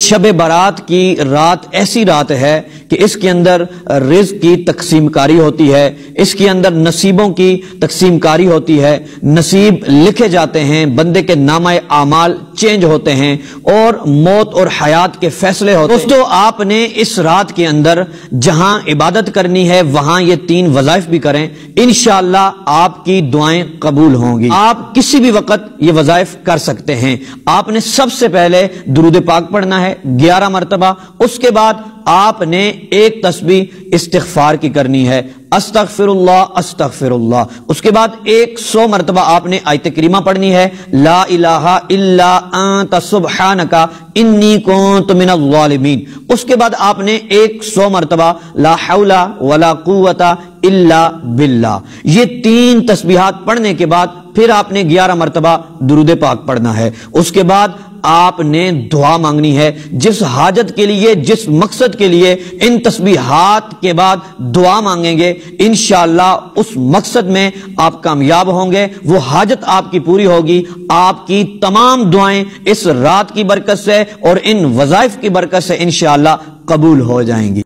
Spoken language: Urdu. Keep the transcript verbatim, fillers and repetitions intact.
شب برات کی رات ایسی رات ہے کہ اس کے اندر رزق کی تقسیم کاری ہوتی ہے، اس کے اندر نصیبوں کی تقسیم کاری ہوتی ہے، نصیب لکھے جاتے ہیں، بندے کے نامہ اعمال چینج ہوتے ہیں اور موت اور حیات کے فیصلے ہوتے ہیں۔ دوستو، آپ نے اس رات کے اندر جہاں عبادت کرنی ہے وہاں یہ تین وظائف بھی کریں، انشاءاللہ آپ کی دعائیں قبول ہوں گی۔ آپ کسی بھی وقت یہ وظائف کر سکتے ہیں۔ آپ نے سب سے پہلے درود پاک پڑھنا ہے گیارہ مرتبہ، اس کے بعد آپ نے ایک تسبیح استغفار کی کرنی ہے، استغفر اللہ استغفر اللہ۔ اس کے بعد ایک سو مرتبہ آپ نے آیت کریمہ پڑھنی ہے، لا الہ الا انت سبحانک انی کنت من الظالمین۔ اس کے بعد آپ نے ایک سو مرتبہ لا حول ولا قوت الا باللہ۔ یہ تین تسبیحات پڑھنے کے بعد پھر آپ نے گیارہ مرتبہ درود پاک پڑھنا ہے۔ اس کے بعد آپ نے دعا مانگنی ہے، جس حاجت کے لیے، جس مقصد کے لیے ان تسبیحات کے بعد دعا مانگیں گے، انشاءاللہ اس مقصد میں آپ کامیاب ہوں گے، وہ حاجت آپ کی پوری ہوگی۔ آپ کی تمام دعائیں اس رات کی برکت سے اور ان وظائف کی برکت سے انشاءاللہ قبول ہو جائیں گی۔